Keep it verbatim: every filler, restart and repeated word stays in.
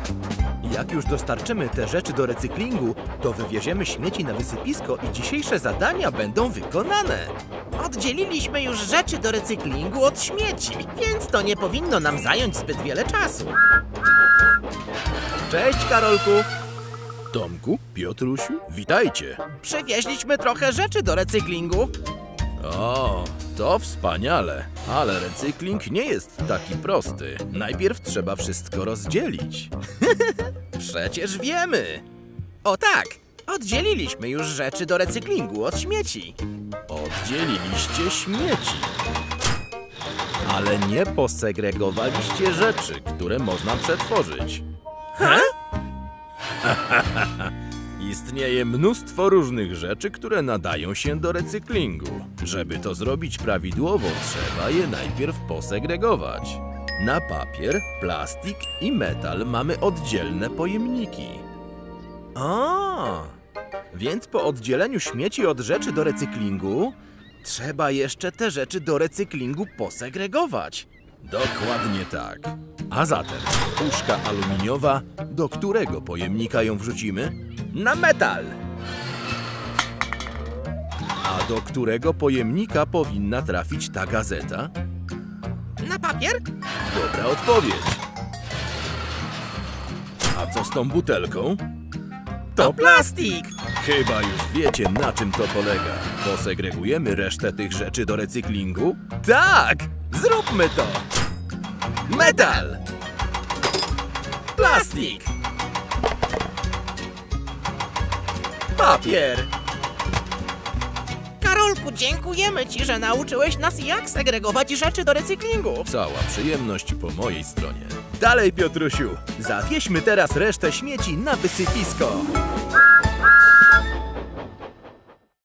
Jak już dostarczymy te rzeczy do recyklingu, to wywieziemy śmieci na wysypisko i dzisiejsze zadania będą wykonane. Oddzieliliśmy już rzeczy do recyklingu od śmieci, więc to nie powinno nam zająć zbyt wiele czasu. Cześć, Karolku! Tomku, Piotrusiu, witajcie! Przywieźliśmy trochę rzeczy do recyklingu. O, to wspaniale, ale recykling nie jest taki prosty. Najpierw trzeba wszystko rozdzielić. Przecież wiemy. O tak, oddzieliliśmy już rzeczy do recyklingu od śmieci. Oddzieliliście śmieci, ale nie posegregowaliście rzeczy, które można przetworzyć. Ha? Istnieje mnóstwo różnych rzeczy, które nadają się do recyklingu. Żeby to zrobić prawidłowo, trzeba je najpierw posegregować. Na papier, plastik i metal mamy oddzielne pojemniki. O, więc po oddzieleniu śmieci od rzeczy do recyklingu, trzeba jeszcze te rzeczy do recyklingu posegregować. Dokładnie tak. A zatem puszka aluminiowa, do którego pojemnika ją wrzucimy? Na metal. A do którego pojemnika powinna trafić ta gazeta? Na papier? Dobra odpowiedź. A co z tą butelką? To plastik. Chyba już wiecie, na czym to polega. Posegregujemy resztę tych rzeczy do recyklingu? Tak! Zróbmy to! Metal! Plastik. Papier! Karolku, dziękujemy Ci, że nauczyłeś nas, jak segregować rzeczy do recyklingu. Cała przyjemność po mojej stronie. Dalej, Piotrusiu! Zawieźmy teraz resztę śmieci na wysypisko.